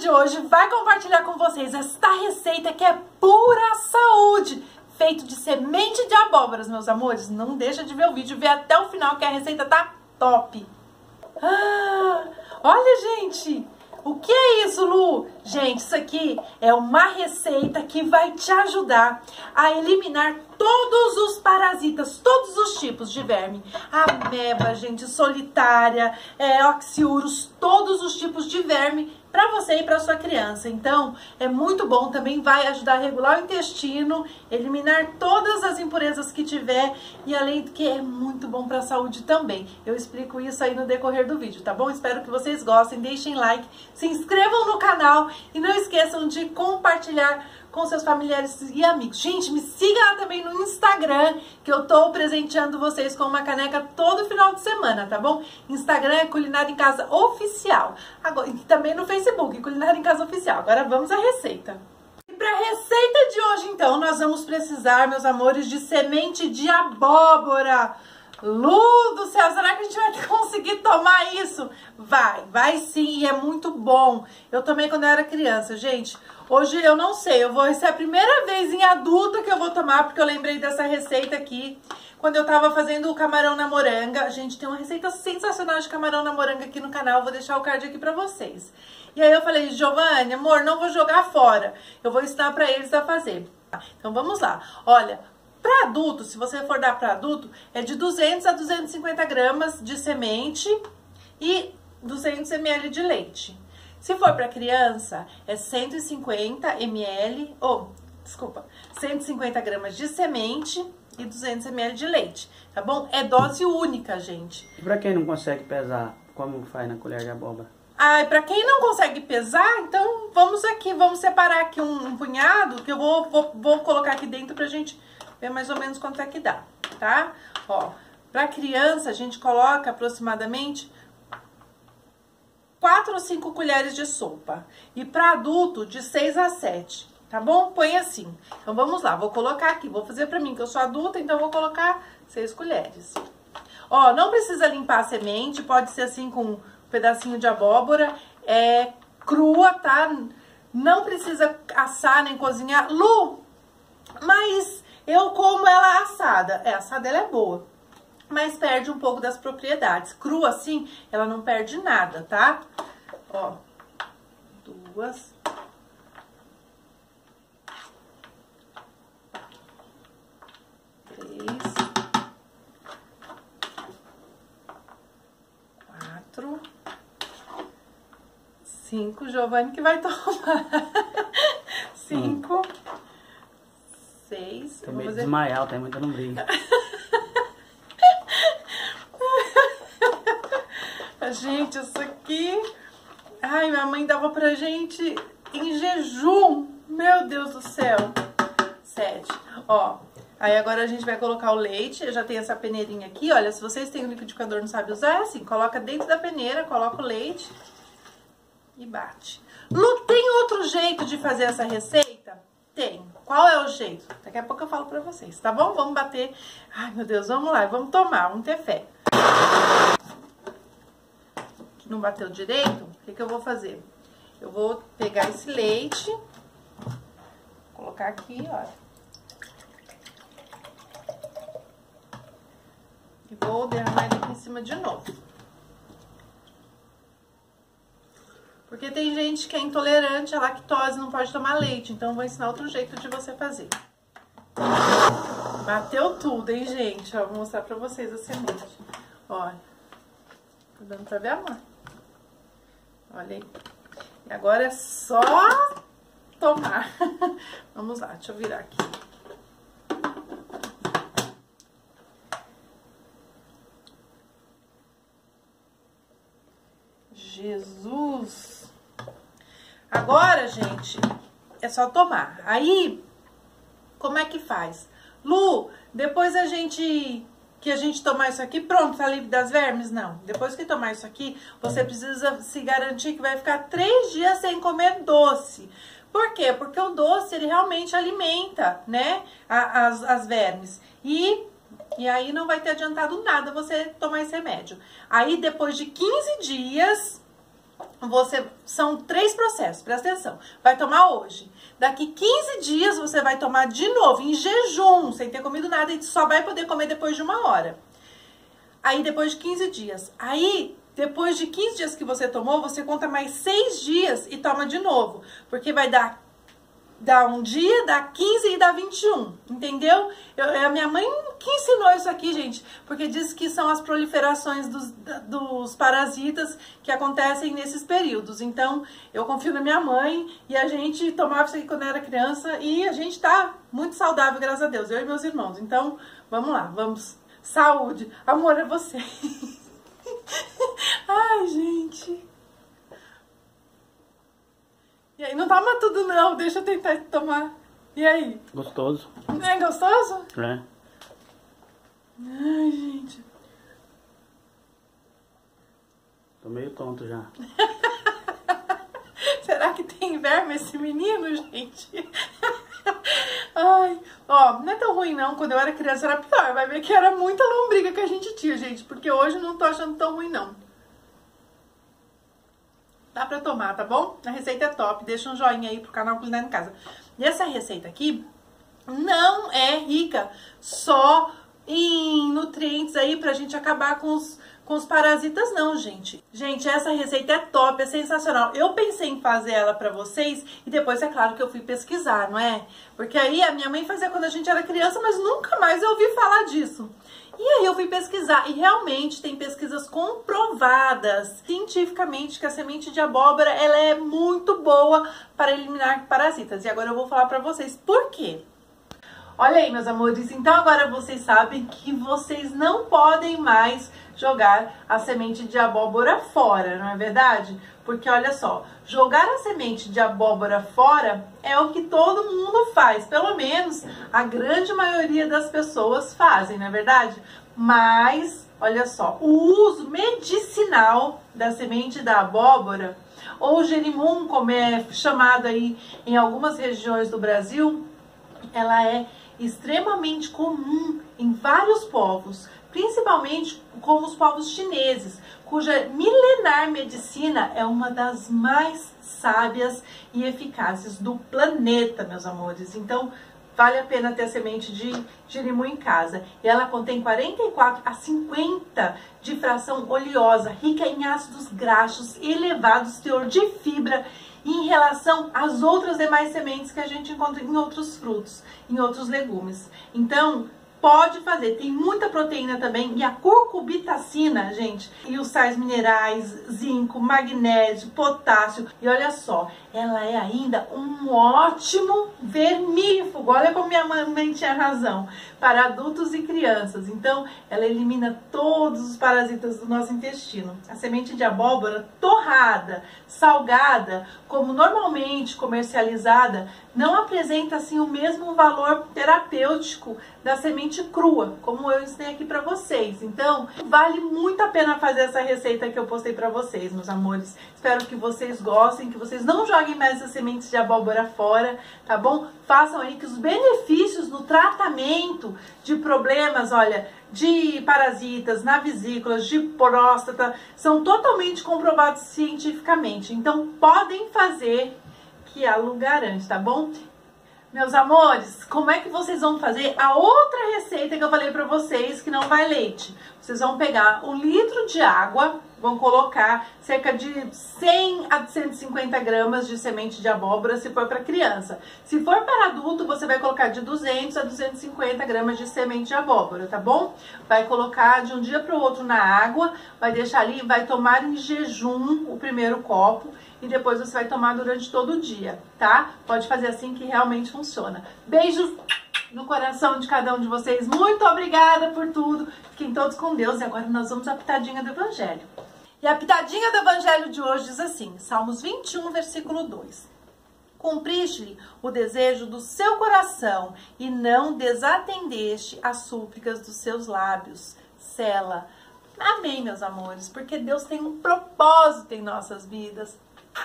de hoje vai compartilhar com vocês esta receita que é pura saúde, feito de semente de abóboras, meus amores. Não deixa de ver o vídeo, ver até o final que a receita tá top. Olha, gente, o que é isso, Lu? Gente, isso aqui é uma receita que vai te ajudar a eliminar todos os parasitas, todos os tipos de verme. Ameba, gente, solitária, oxiurus, todos os tipos de verme para você e para sua criança. Então, é muito bom, também vai ajudar a regular o intestino, eliminar todas as impurezas que tiver e além do que é muito bom para a saúde também. Eu explico isso aí no decorrer do vídeo, tá bom? Espero que vocês gostem, deixem like, se inscrevam no canal e não esqueçam de compartilhar com seus familiares e amigos. Gente, me siga lá também no Instagram, que eu tô presenteando vocês com uma caneca todo final de semana, tá bom? Instagram é Culinária em Casa Oficial. Agora, e também no Facebook, Culinária em Casa Oficial. Agora vamos à receita. E para a receita de hoje, então, nós vamos precisar, meus amores, de semente de abóbora. Lu do céu, será que a gente vai conseguir tomar isso? Vai sim, e é muito bom. Eu tomei quando eu era criança, gente. Hoje eu não sei, essa é a primeira vez em adulta que eu vou tomar, porque eu lembrei dessa receita aqui, quando eu tava fazendo o camarão na moranga. Gente, tem uma receita sensacional de camarão na moranga aqui no canal, vou deixar o card aqui pra vocês. E aí eu falei, Giovanni, amor, não vou jogar fora, eu vou ensinar pra eles a fazer. Então vamos lá, olha, para adulto, se você for dar para adulto, é de 200 a 250 gramas de semente e 200 ml de leite. Se for para criança, é 150 gramas de semente e 200 ml de leite, tá bom? É dose única, gente. E para quem não consegue pesar, como faz na colher de abóbora? Para quem não consegue pesar, então vamos separar aqui um punhado, que eu vou colocar aqui dentro pra gente ver mais ou menos quanto é que dá, tá? Ó, pra criança a gente coloca aproximadamente 4 ou 5 colheres de sopa. E para adulto, de 6 a 7, tá bom? Põe assim. Então, vamos lá. Vou colocar aqui. Vou fazer pra mim, que eu sou adulta, então vou colocar 6 colheres. Ó, não precisa limpar a semente. Pode ser assim com um pedacinho de abóbora. É crua, tá? Não precisa assar nem cozinhar. Lu, mas eu como ela assada. Assada ela é boa, mas perde um pouco das propriedades. Crua assim, ela não perde nada, tá? Ó, 2, 3, 4, 5, Giovanni que vai tomar. 5, 6. Tem medo de desmaiar, tem muita lombriga. Gente, isso aqui... Ai, minha mãe dava pra gente em jejum. Meu Deus do céu. 7. Ó, aí agora a gente vai colocar o leite. Eu já tenho essa peneirinha aqui. Olha, se vocês têm um liquidificador e não sabem usar, é assim. Coloca dentro da peneira, coloca o leite e bate. Lu, tem outro jeito de fazer essa receita? Tem. Qual é o jeito? Daqui a pouco eu falo pra vocês, tá bom? Vamos bater. Ai, meu Deus, vamos lá. Vamos tomar, vamos ter fé. Não bateu direito, o que eu vou fazer? Eu vou pegar esse leite, colocar aqui, olha. E vou derramar ele aqui em cima de novo. Porque tem gente que é intolerante à lactose, não pode tomar leite, então eu vou ensinar outro jeito de você fazer. Bateu tudo, hein, gente? Ó, vou mostrar pra vocês a semente. Olha, tá dando pra ver, amor? Olha aí. E agora é só tomar. Vamos lá, deixa eu virar aqui. Jesus! Agora, gente, é só tomar. Aí, como é que faz? Lu, depois que a gente tomar isso aqui, pronto, tá livre das vermes? Não. Depois que tomar isso aqui, você precisa se garantir que vai ficar 3 dias sem comer doce. Por quê? Porque o doce, ele realmente alimenta, né, as vermes. E aí não vai ter adiantado nada você tomar esse remédio. Aí, depois de 15 dias, São 3 processos, presta atenção. Vai tomar hoje. Daqui 15 dias você vai tomar de novo, em jejum, sem ter comido nada, e só vai poder comer depois de 1 hora. Aí depois de 15 dias. Aí, depois de 15 dias que você tomou, você conta mais 6 dias e toma de novo. Porque vai dar 1 dia, dá 15 e dá 21, entendeu? A minha mãe que ensinou isso aqui, gente, porque diz que são as proliferações dos parasitas que acontecem nesses períodos. Então, eu confio na minha mãe e a gente tomava isso aqui quando era criança e a gente tá muito saudável, graças a Deus, eu e meus irmãos. Então, vamos lá, vamos. Saúde, amor é você. Ai, gente. E aí, não toma tudo não, deixa eu tentar tomar. E aí? Gostoso. É gostoso? É. Ai, gente. Tô meio tonto já. Será que tem verme esse menino, gente? Ai, ó, não é tão ruim não, quando eu era criança era pior. Vai ver que era muita lombriga que a gente tinha, gente, porque hoje eu não tô achando tão ruim não. Dá pra tomar, tá bom? A receita é top, deixa um joinha aí pro canal Culinária em Casa. E essa receita aqui não é rica só em nutrientes aí pra gente acabar com os parasitas não, gente. Gente, essa receita é top, é sensacional. Eu pensei em fazer ela pra vocês e depois é claro que eu fui pesquisar, não é? Porque aí a minha mãe fazia quando a gente era criança, mas nunca mais eu ouvi falar disso. E aí eu fui pesquisar e realmente tem pesquisas comprovadas cientificamente que a semente de abóbora ela é muito boa para eliminar parasitas. E agora eu vou falar pra vocês por quê. Olha aí, meus amores, então agora vocês sabem que vocês não podem mais jogar a semente de abóbora fora, não é verdade? Porque olha só, jogar a semente de abóbora fora é o que todo mundo faz, pelo menos a grande maioria das pessoas fazem, não é verdade? Mas, olha só, o uso medicinal da semente da abóbora, ou gerimum, como é chamado aí em algumas regiões do Brasil, ela é extremamente comum em vários povos, principalmente como os povos chineses, cuja milenar medicina é uma das mais sábias e eficazes do planeta, meus amores. Então, vale a pena ter a semente de gerimum em casa. E ela contém 44 a 50 de fração oleosa, rica em ácidos graxos, elevados teor de fibra, em relação às outras demais sementes que a gente encontra em outros frutos, em outros legumes. Então, pode fazer, tem muita proteína também, e a curcubitacina, gente, e os sais minerais, zinco, magnésio, potássio, e olha só, ela é ainda um ótimo vermífugo, olha como minha mãe tinha razão, para adultos e crianças. Então, ela elimina todos os parasitas do nosso intestino. A semente de abóbora torrada, salgada, como normalmente comercializada, não apresenta assim o mesmo valor terapêutico da semente crua, como eu ensinei aqui pra vocês. Então, vale muito a pena fazer essa receita que eu postei pra vocês, meus amores. Espero que vocês gostem, que vocês não joguem mais as sementes de abóbora fora, tá bom? Façam aí que os benefícios no tratamento de problemas, olha, de parasitas, na vesícula, de próstata, são totalmente comprovados cientificamente. Então, podem fazer que a Lu garante, tá bom? Meus amores, como é que vocês vão fazer a outra receita que eu falei pra vocês, que não vai leite? Vocês vão pegar 1 litro de água, vão colocar cerca de 100 a 150 gramas de semente de abóbora, se for para criança. Se for para adulto, você vai colocar de 200 a 250 gramas de semente de abóbora, tá bom? Vai colocar de um dia para o outro na água, vai deixar ali, vai tomar em jejum o primeiro copo, e depois você vai tomar durante todo o dia, tá? Pode fazer assim que realmente funciona. Beijos no coração de cada um de vocês. Muito obrigada por tudo. Fiquem todos com Deus. E agora nós vamos à pitadinha do Evangelho. E a pitadinha do Evangelho de hoje diz assim, Salmos 21, versículo 2. Cumpriste-lhe o desejo do seu coração e não desatendeste as súplicas dos seus lábios. Sela. Amém, meus amores, porque Deus tem um propósito em nossas vidas.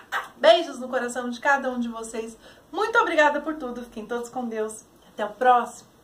Beijos no coração de cada um de vocês. Muito obrigada por tudo. Fiquem todos com Deus. Até o próximo.